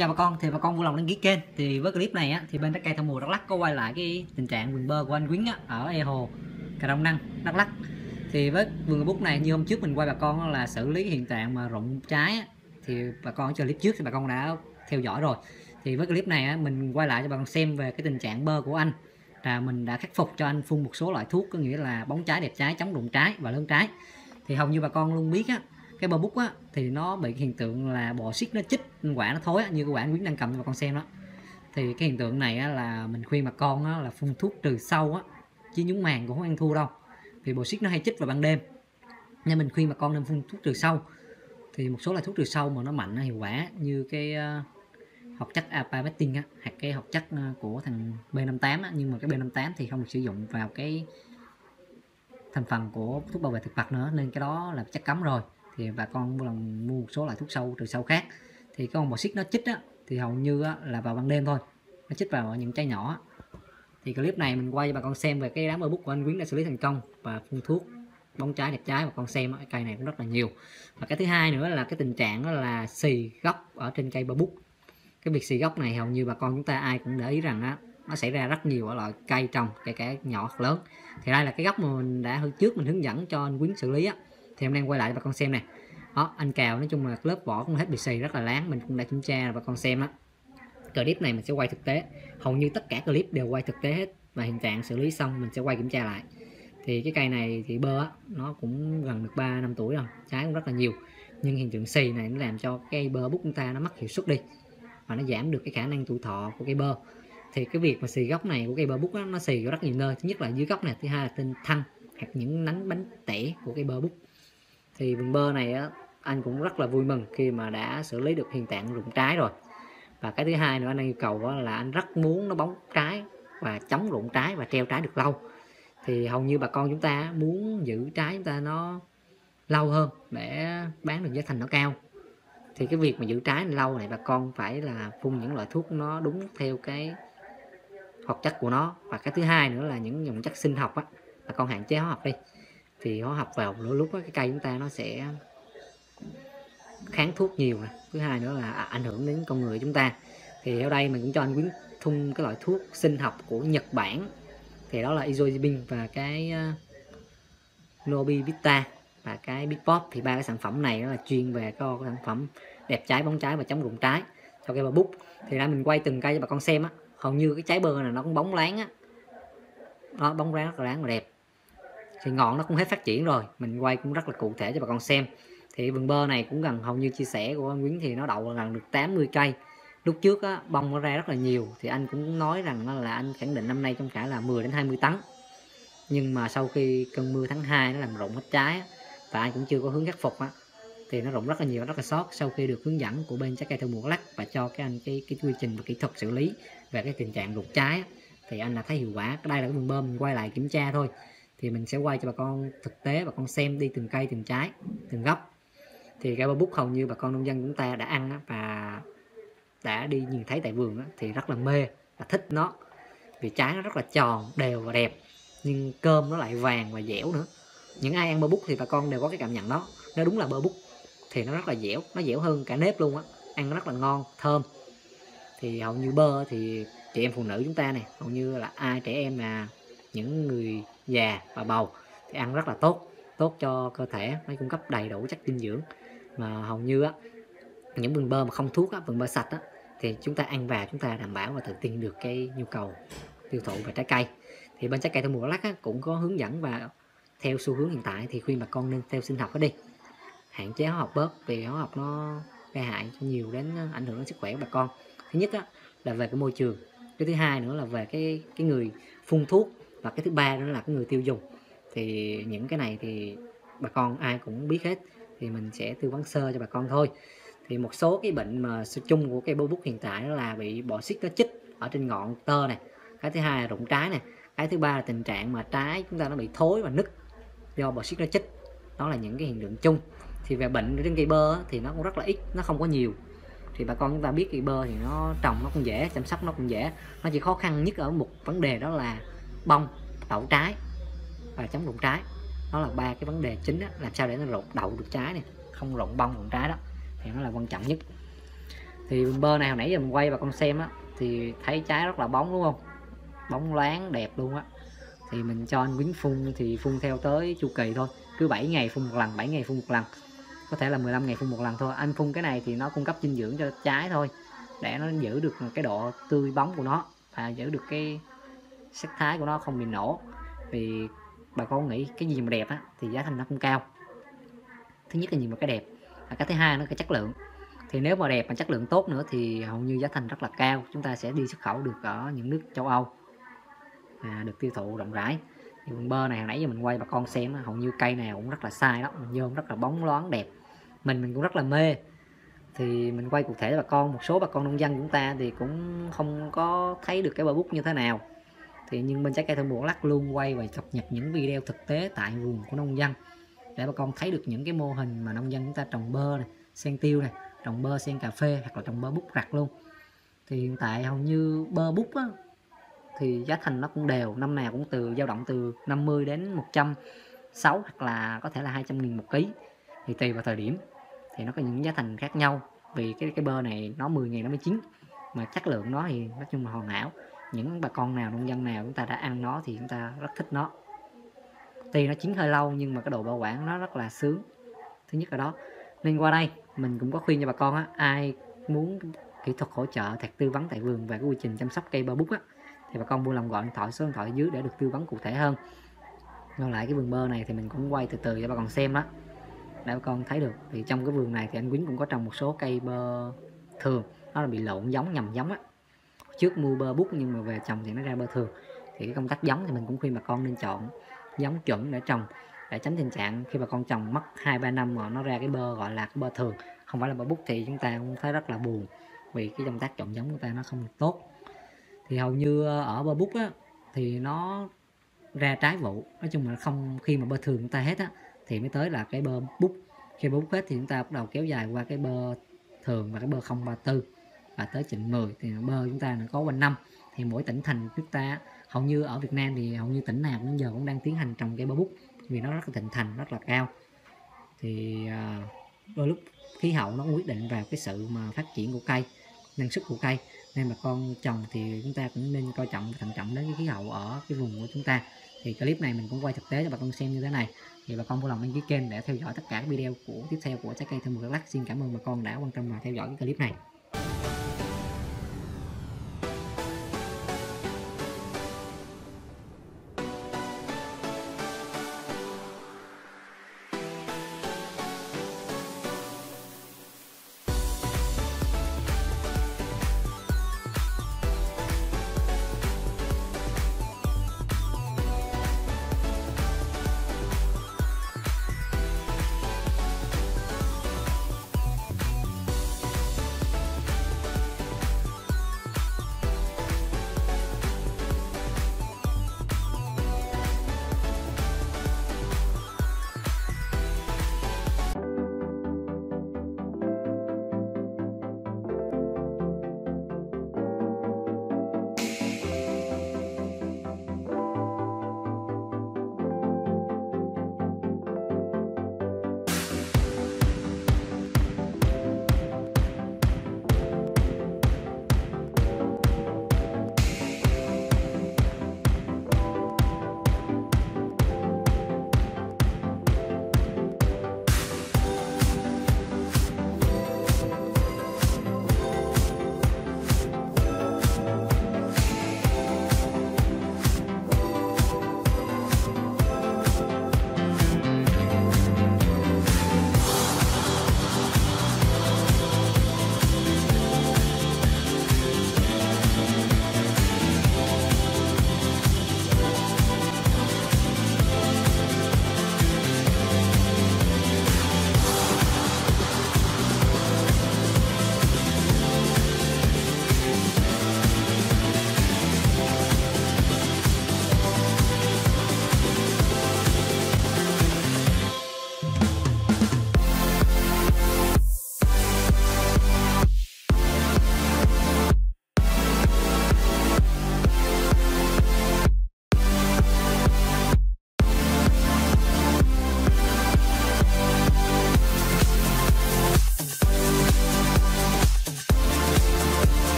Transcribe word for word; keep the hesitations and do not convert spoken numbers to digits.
chào bà con, thì bà con vui lòng đăng ký kênh. Thì với clip này á, thì bên trái cây theo mùa Đắk Lắk có quay lại cái tình trạng vườn bơ của anh Quýnh á, ở e hồ Cà Rông Năng, Đắk Lắk. Thì với vườn bút này như hôm trước mình quay bà con là xử lý hiện trạng mà rụng trái á, thì bà con ở clip trước thì bà con đã theo dõi rồi. Thì với clip này á, mình quay lại cho bà con xem về cái tình trạng bơ của anh, là mình đã khắc phục cho anh phun một số loại thuốc, có nghĩa là bóng trái, đẹp trái, chống rụng trái và lớn trái. Thì hầu như bà con luôn biết á, cái bơ bút á thì nó bị hiện tượng là bọ xít nó chích quả nó thối á, như cái quả anh Quýnh đang cầm cho bà con xem đó. Thì cái hiện tượng này á, là mình khuyên bà con á, là phun thuốc trừ sâu á, chứ nhúng màng cũng không ăn thua đâu, vì bọ xít nó hay chích vào ban đêm, nên mình khuyên bà con nên phun thuốc trừ sâu. Thì một số loại thuốc trừ sâu mà nó mạnh, nó hiệu quả như cái uh, hoạt chất Apavectin á, hoặc cái hoạt chất uh, của thằng B năm tám á, nhưng mà cái B năm tám thì không được sử dụng vào cái thành phần của thuốc bảo vệ thực vật nữa, nên cái đó là chất cấm rồi. Thì bà con mua lần mua một số loại thuốc sâu trừ sâu khác. Thì cái con bọ xít nó chích á, thì hầu như á, là vào ban đêm thôi, nó chích vào những trái nhỏ. Thì clip này mình quay cho bà con xem về cái đám bơ bút của anh Quýnh đã xử lý thành công và phun thuốc bóng trái, đẹp trái. Bà con xem cái cây này cũng rất là nhiều. Và cái thứ hai nữa là cái tình trạng đó là xì gốc ở trên cây bơ bút. Cái việc xì gốc này hầu như bà con chúng ta ai cũng để ý rằng á, nó xảy ra rất nhiều ở loại cây trồng, kể cả nhỏ hoặc lớn. Thì đây là cái gốc mà mình đã hôm trước mình hướng dẫn cho anh Quýnh xử lý á, thì em đang quay lại cho bà con xem nè. Đó, anh cào nói chung là lớp vỏ cũng hết bị xì, rất là láng, mình cũng đã kiểm tra rồi bà con xem á. Clip này mình sẽ quay thực tế, hầu như tất cả clip đều quay thực tế hết, và hiện trạng xử lý xong mình sẽ quay kiểm tra lại. Thì cái cây này thì bơ á, nó cũng gần được ba năm tuổi rồi, trái cũng rất là nhiều, nhưng hiện tượng xì này nó làm cho cây bơ bút chúng ta nó mất hiệu suất đi, và nó giảm được cái khả năng tuổi thọ của cây bơ. Thì cái việc mà xì gốc này của cây bơ bút á, nó xì ở rất nhiều nơi, thứ nhất là dưới gốc này, thứ hai là trên thân hoặc những nhánh bánh tẻ của cây bơ bút. Thì vườn bơ này á, anh cũng rất là vui mừng khi mà đã xử lý được hiện trạng rụng trái rồi. Và cái thứ hai nữa anh yêu cầu là anh rất muốn nó bóng trái và chống rụng trái và treo trái được lâu. Thì hầu như bà con chúng ta muốn giữ trái chúng ta nó lâu hơn để bán được giá thành nó cao. Thì cái việc mà giữ trái lâu này bà con phải là phun những loại thuốc nó đúng theo cái hoạt chất của nó. Và cái thứ hai nữa là những dòng chất sinh học á, bà con hạn chế hóa học đi. Thì hóa học vào lúc đó, cái cây chúng ta nó sẽ kháng thuốc nhiều. Thứ hai nữa là ảnh hưởng đến con người chúng ta. Thì ở đây mình cũng cho anh Quýnh thun cái loại thuốc sinh học của Nhật Bản, thì đó là Isojibin và cái uh, Nobivita và cái Big Pop. Thì ba cái sản phẩm này là chuyên về cái sản phẩm đẹp trái, bóng trái và chống rụng trái cho cây bơ bút. Thì ra mình quay từng cây cho bà con xem á, hầu như cái trái bơ này nó cũng bóng láng á, nó bóng láng rất là láng và đẹp. Thì ngọn nó cũng hết phát triển rồi, mình quay cũng rất là cụ thể cho bà con xem. Thì vườn bơ này cũng gần, hầu như chia sẻ của anh Quýnh thì nó đậu gần được tám mươi cây. Lúc trước á, bông nó ra rất là nhiều, thì anh cũng nói rằng là anh khẳng định năm nay trong cả là mười đến hai mươi tấn. Nhưng mà sau khi cơn mưa tháng hai nó làm rụng hết trái á, và anh cũng chưa có hướng khắc phục á, thì nó rụng rất là nhiều, rất là sót. Sau khi được hướng dẫn của bên trái cây theo mùa Đắk Lắk và cho cái anh cái cái quy trình và kỹ thuật xử lý về cái tình trạng rụng trái á, thì anh đã thấy hiệu quả. Đây là cái vườn bơ mình quay lại kiểm tra thôi, thì mình sẽ quay cho bà con thực tế, bà con xem đi từng cây, từng trái, từng gốc. Thì cây bơ bút hầu như bà con nông dân chúng ta đã ăn á, và đã đi nhìn thấy tại vườn á, thì rất là mê và thích nó, vì trái nó rất là tròn, đều và đẹp, nhưng cơm nó lại vàng và dẻo nữa. Những ai ăn bơ bút thì bà con đều có cái cảm nhận đó, nó đúng là bơ bút thì nó rất là dẻo, nó dẻo hơn cả nếp luôn á, ăn nó rất là ngon, thơm. Thì hầu như bơ thì chị em phụ nữ chúng ta này, hầu như là ai trẻ em là những người già và bầu thì ăn rất là tốt, tốt cho cơ thể, nó cung cấp đầy đủ chất dinh dưỡng. Mà hầu như á, những vườn bơ mà không thuốc á, vườn bơ sạch á, thì chúng ta ăn vào chúng ta đảm bảo và tự tin được cái nhu cầu tiêu thụ về trái cây. Thì bên trái cây theo mùa Đắk Lắk á, cũng có hướng dẫn và theo xu hướng hiện tại thì khuyên bà con nên theo sinh học hết đi, hạn chế hóa học bớt, vì hóa học nó gây hại cho nhiều, đến ảnh hưởng đến sức khỏe của bà con. Thứ nhất á, là về cái môi trường, cái thứ hai nữa là về cái cái người phun thuốc, và cái thứ ba nữa là cái người tiêu dùng. Thì những cái này thì bà con ai cũng biết hết, thì mình sẽ tư vấn sơ cho bà con thôi. Thì một số cái bệnh mà chung của cây bơ bút hiện tại đó là bị bọ xít nó chích ở trên ngọn tơ này, cái thứ hai là rụng trái này, cái thứ ba là tình trạng mà trái chúng ta nó bị thối và nứt do bọ xít nó chích. Đó là những cái hiện tượng chung. Thì về bệnh trên cây bơ thì nó cũng rất là ít, nó không có nhiều. Thì bà con chúng ta biết cây bơ thì nó trồng nó cũng dễ, chăm sóc nó cũng dễ, nó chỉ khó khăn nhất ở một vấn đề đó là bông, đậu trái và chống rụng trái. Đó là ba cái vấn đề chính đó, làm sao để nó rụng đậu được trái này, không rụng bông rụng trái đó, thì nó là quan trọng nhất. Thì vườn bơ này hồi nãy giờ mình quay bà con xem á, thì thấy trái rất là bóng đúng không, bóng loáng đẹp luôn á. Thì mình cho anh Quýnh phun thì phun theo tới chu kỳ thôi, cứ bảy ngày phun một lần, bảy ngày phun một lần, có thể là mười lăm ngày phun một lần thôi. Anh phun cái này thì nó cung cấp dinh dưỡng cho trái thôi, để nó giữ được cái độ tươi bóng của nó và giữ được cái sắc thái của nó không bị nổ. Vì bà con nghĩ cái gì mà đẹp á thì giá thành nó cũng cao. Thứ nhất là nhìn vào cái đẹp, và cái thứ hai nó cái chất lượng. Thì nếu mà đẹp mà chất lượng tốt nữa thì hầu như giá thành rất là cao, chúng ta sẽ đi xuất khẩu được ở những nước châu Âu và được tiêu thụ rộng rãi. Thì vườn bơ này hồi nãy giờ mình quay bà con xem hầu như cây nào cũng rất là sai đó, mình nhôm rất là bóng loáng đẹp, mình mình cũng rất là mê. Thì mình quay cụ thể bà con, một số bà con nông dân của chúng ta thì cũng không có thấy được cái bơ bút như thế nào. Thì nhưng bên Trái Cây Thơm Buồn Đắk Lắk luôn quay và cập nhật những video thực tế tại vườn của nông dân, để bà con thấy được những cái mô hình mà nông dân chúng ta trồng bơ này, sen tiêu này, trồng bơ sen cà phê, hoặc là trồng bơ bút rặt luôn. Thì hiện tại hầu như bơ bút á, thì giá thành nó cũng đều, năm nào cũng từ dao động từ năm mươi đến một trăm sáu mươi, hoặc là có thể là hai trăm nghìn một ký, thì tùy vào thời điểm thì nó có những giá thành khác nhau. Vì cái cái bơ này nó mười ngày nó mới chín, mà chất lượng nó thì nói chung là hoàn hảo. Những bà con nào, nông dân nào chúng ta đã ăn nó thì chúng ta rất thích nó. Tuy nó chín hơi lâu nhưng mà cái độ bảo quản nó rất là sướng, thứ nhất là đó. Nên qua đây mình cũng có khuyên cho bà con á, ai muốn kỹ thuật hỗ trợ hoặc tư vấn tại vườn về cái quy trình chăm sóc cây bơ bút á, thì bà con vui lòng gọi điện thoại số điện thoại dưới để được tư vấn cụ thể hơn. Ngược lại cái vườn bơ này thì mình cũng quay từ từ cho bà con xem đó, để bà con thấy được. Thì trong cái vườn này thì anh Quýnh cũng có trồng một số cây bơ thường, nó là bị lộn giống, nhầm giống á. Trước mua bơ bút nhưng mà về trồng thì nó ra bơ thường. Thì cái công tác giống thì mình cũng khuyên bà con nên chọn giống chuẩn để trồng, để tránh tình trạng khi bà con trồng mất hai ba năm mà nó ra cái bơ gọi là cái bơ thường, không phải là bơ bút, thì chúng ta cũng thấy rất là buồn, vì cái công tác chọn giống của ta nó không được tốt. Thì hầu như ở bơ bút á, thì nó ra trái vụ, nói chung là không, khi mà bơ thường chúng ta hết á thì mới tới là cái bơ bút. Khi bơ bút hết thì chúng ta bắt đầu kéo dài qua cái bơ thường và cái bơ không ba tư và tới chỉnh mười, thì bơ chúng ta có quanh năm. Thì mỗi tỉnh thành chúng ta hầu như ở Việt Nam thì hầu như tỉnh nào cũng giờ cũng đang tiến hành trồng cây bơ bút, vì nó rất là thịnh hành, rất là cao. Thì à, đôi lúc khí hậu nó quyết định vào cái sự mà phát triển của cây, năng suất của cây, nên bà con trồng thì chúng ta cũng nên coi trọng, thận trọng đến cái khí hậu ở cái vùng của chúng ta. Thì clip này mình cũng quay thực tế cho bà con xem như thế này. Thì bà con vui lòng đăng ký kênh để theo dõi tất cả các video của tiếp theo của Trái Cây Thơm Buồn Đắk Lắk. Xin cảm ơn bà con đã quan tâm và theo dõi cái clip này.